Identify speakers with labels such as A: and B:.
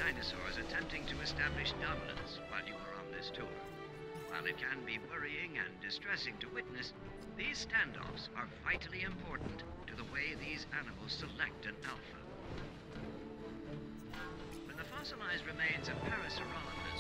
A: dinosaurs attempting to establish dominance while you are on this tour. While it can be worrying and distressing to witness, these standoffs are vitally important to the way these animals select an alpha. When the fossilized remains of Parasaurolophus